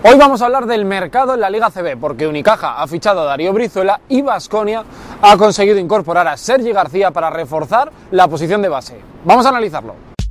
Hoy vamos a hablar del mercado en la Liga CB, porque Unicaja ha fichado a Darío Brizuela y Baskonia ha conseguido incorporar a Sergi García para reforzar la posición de base. Vamos a analizarlo.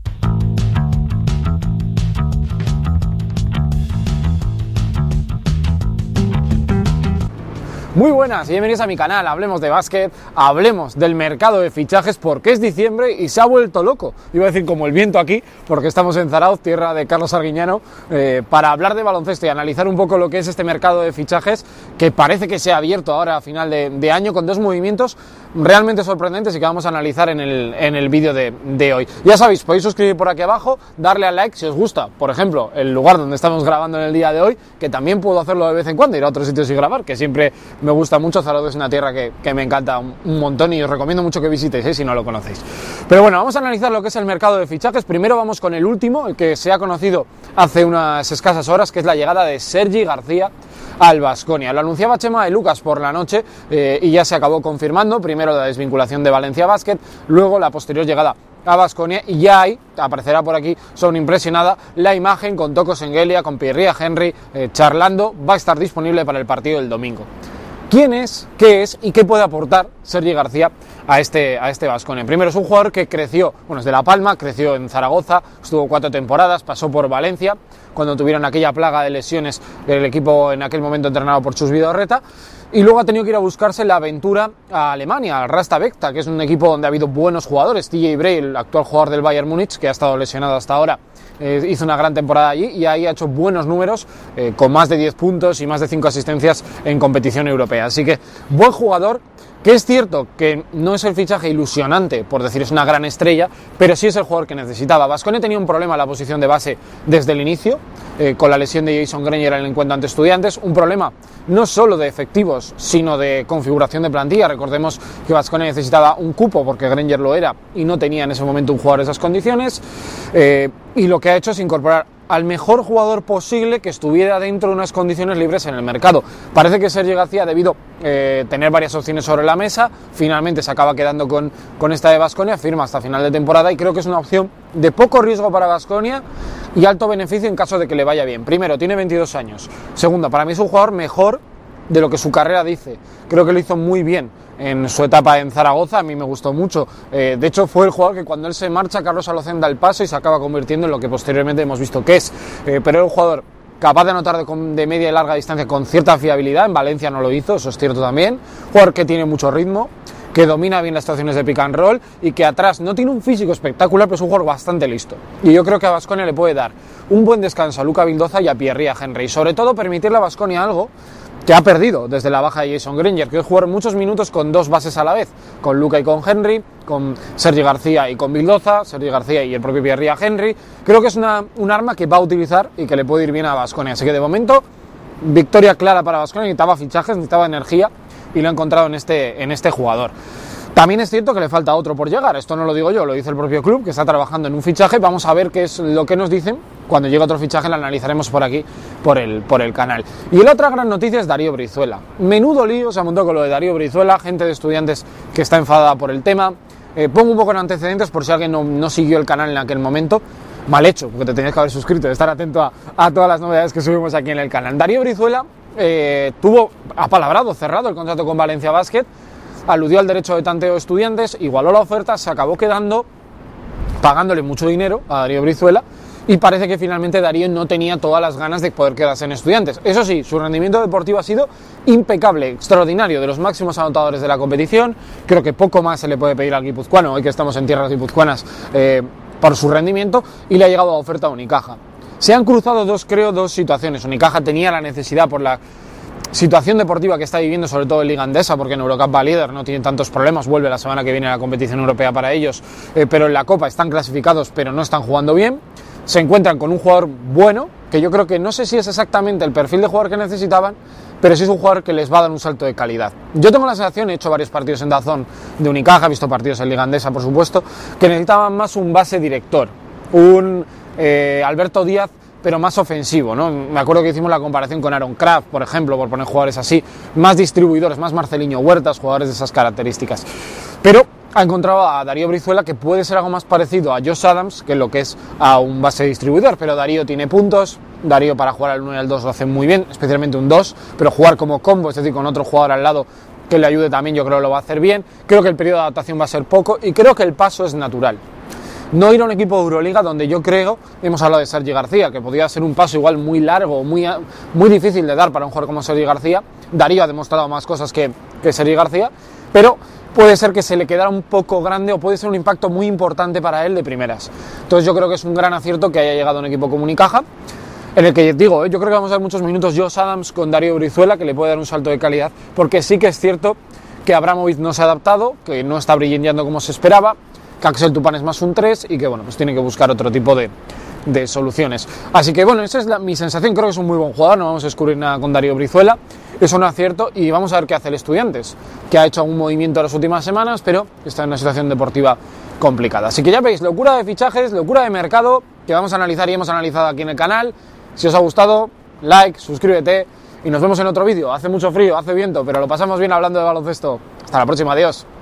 Muy buenas y bienvenidos a mi canal. Hablemos de básquet, hablemos del mercado de fichajes porque es diciembre y se ha vuelto loco. Iba a decir como el viento aquí, porque estamos en Zarauz, tierra de Carlos Arguiñano, para hablar de baloncesto y analizar un poco lo que es este mercado de fichajes que parece que se ha abierto ahora a final de año con dos movimientos realmente sorprendentes y que vamos a analizar en el vídeo de hoy. Ya sabéis, podéis suscribir por aquí abajo, darle al like si os gusta, por ejemplo, el lugar donde estamos grabando en el día de hoy, que también puedo hacerlo de vez en cuando, ir a otros sitios y grabar, que siempre me gusta mucho. Zarauz es una tierra que me encanta un montón y os recomiendo mucho que visitéis, si no lo conocéis. Pero bueno, vamos a analizar lo que es el mercado de fichajes. Primero vamos con el último, el que se ha conocido hace unas escasas horas, que es la llegada de Sergi García al Baskonia. Lo anunciaba Chema de Lucas por la noche y ya se acabó confirmando. Primero la desvinculación de Valencia Basket, luego la posterior llegada a Baskonia, y ya hay, aparecerá por aquí sobreimpresionada, la imagen con Toko Sengelia, con Pierre Henry charlando. Va a estar disponible para el partido del domingo. ¿Quién es, qué es y qué puede aportar Sergi García a este Baskonia? Primero, es un jugador que creció, es de La Palma, creció en Zaragoza, estuvo 4 temporadas, pasó por Valencia, cuando tuvieron aquella plaga de lesiones del equipo en aquel momento entrenado por Chus Vidorreta, y luego ha tenido que ir a buscarse la aventura a Alemania, al Rasta Bekta, que es un equipo donde ha habido buenos jugadores. TJ Bray, el actual jugador del Bayern Múnich, que ha estado lesionado hasta ahora, hizo una gran temporada allí y ahí ha hecho buenos números, con más de 10 puntos y más de 5 asistencias en competición europea. Así que buen jugador, que es cierto que no es el fichaje ilusionante, por decir es una gran estrella, pero sí es el jugador que necesitaba. Baskonia tenía un problema en la posición de base desde el inicio, con la lesión de Jason Granger en el encuentro ante Estudiantes, un problema no solo de efectivos, sino de configuración de plantilla. Recordemos que Baskonia necesitaba un cupo porque Granger lo era y no tenía en ese momento un jugador de esas condiciones, y lo que ha hecho es incorporar al mejor jugador posible que estuviera dentro de unas condiciones libres en el mercado. Parece que Sergi García ha debido tener varias opciones sobre la mesa, finalmente se acaba quedando con esta de Baskonia, firma hasta final de temporada y creo que es una opción de poco riesgo para Baskonia y alto beneficio en caso de que le vaya bien. Primero, tiene 22 años. Segundo, para mí es un jugador mejor de lo que su carrera dice. Creo que lo hizo muy bien en su etapa en Zaragoza, a mí me gustó mucho. De hecho, fue el jugador que cuando él se marcha, Carlos Alocén da el paso y se acaba convirtiendo en lo que posteriormente hemos visto que es. Pero era un jugador capaz de anotar de media y larga distancia con cierta fiabilidad. En Valencia no lo hizo, eso es cierto también. Jugador que tiene mucho ritmo, que domina bien las situaciones de pick and roll y que atrás no tiene un físico espectacular, pero es un jugador bastante listo. Y yo creo que a Baskonia le puede dar un buen descanso a Luka Vildoza y a Pierre Henry. Y sobre todo permitirle a Baskonia algo que ha perdido desde la baja de Jason Granger, que es jugar muchos minutos con dos bases a la vez, con Luka y con Henry, con Sergi García y con Vildoza, Sergi García y el propio Pierre Henry. Creo que es un arma que va a utilizar y que le puede ir bien a Baskonia. Así que de momento, victoria clara para Baskonia. Necesitaba fichajes, necesitaba energía y lo ha encontrado en este jugador. También es cierto que le falta otro por llegar, esto no lo digo yo, lo dice el propio club, que está trabajando en un fichaje. Vamos a ver qué es lo que nos dicen. Cuando llegue otro fichaje lo analizaremos por aquí, por el canal. Y la otra gran noticia es Darío Brizuela. Menudo lío se ha montado con lo de Darío Brizuela, gente de Estudiantes que está enfadada por el tema. Pongo un poco en antecedentes por si alguien no siguió el canal en aquel momento. Mal hecho, porque te tenías que haber suscrito, de estar atento a todas las novedades que subimos aquí en el canal. Darío Brizuela tuvo apalabrado, cerrado el contrato con Valencia Basket, aludió al derecho de tanteo de Estudiantes, igualó la oferta, se acabó quedando pagándole mucho dinero a Darío Brizuela y parece que finalmente Darío no tenía todas las ganas de poder quedarse en Estudiantes. Eso sí, su rendimiento deportivo ha sido impecable, extraordinario, de los máximos anotadores de la competición. Creo que poco más se le puede pedir al guipuzcoano, hoy que estamos en tierras guipuzcoanas, por su rendimiento, y le ha llegado a oferta a Unicaja. Se han cruzado dos situaciones. Unicaja tenía la necesidad por la situación deportiva que está viviendo, sobre todo en Liga Endesa, porque en Eurocup va líder, no tienen tantos problemas, vuelve la semana que viene a la competición europea para ellos, pero en la Copa están clasificados pero no están jugando bien. Se encuentran con un jugador bueno, que yo creo que no sé si es exactamente el perfil de jugador que necesitaban, pero sí es un jugador que les va a dar un salto de calidad. Yo tengo la sensación, he hecho varios partidos en DAZN de Unicaja, he visto partidos en Liga Endesa, por supuesto, que necesitaban más un base director, un Alberto Díaz, pero más ofensivo, ¿no? Me acuerdo que hicimos la comparación con Aaron Kraft, por ejemplo, por poner jugadores así, más distribuidores, más Marceliño Huertas, jugadores de esas características. pero ha encontrado a Darío Brizuela, que puede ser algo más parecido a Josh Adams que lo que es a un base distribuidor, pero Darío tiene puntos, Darío para jugar al 1 y al 2 lo hace muy bien, especialmente un 2, pero jugar como combo, es decir, con otro jugador al lado que le ayude también, yo creo que lo va a hacer bien. Creo que el periodo de adaptación va a ser poco y creo que el paso es natural. No ir a un equipo de Euroliga donde yo creo, hemos hablado de Sergi García, que podría ser un paso igual muy largo, muy difícil de dar para un jugador como Sergi García. Darío ha demostrado más cosas que Sergi García, pero puede ser que se le quedara un poco grande o puede ser un impacto muy importante para él de primeras. Entonces yo creo que es un gran acierto que haya llegado a un equipo como Unicaja, en el que digo, yo creo que vamos a ver muchos minutos Josh Adams con Darío Brizuela, que le puede dar un salto de calidad, porque sí que es cierto que Abramovic no se ha adaptado, que no está brillanteando como se esperaba, que Axel Toupane es más un 3 y que bueno, pues tiene que buscar otro tipo de soluciones. Así que bueno, esa es mi sensación, creo que es un muy buen jugador, no vamos a descubrir nada con Darío Brizuela, es un acierto y vamos a ver qué hace el Estudiantes, que ha hecho algún movimiento en las últimas semanas, pero está en una situación deportiva complicada. Así que ya veis, locura de fichajes, locura de mercado, que vamos a analizar y hemos analizado aquí en el canal. Si os ha gustado, like, suscríbete y nos vemos en otro vídeo. Hace mucho frío, hace viento, pero lo pasamos bien hablando de baloncesto. Hasta la próxima, adiós.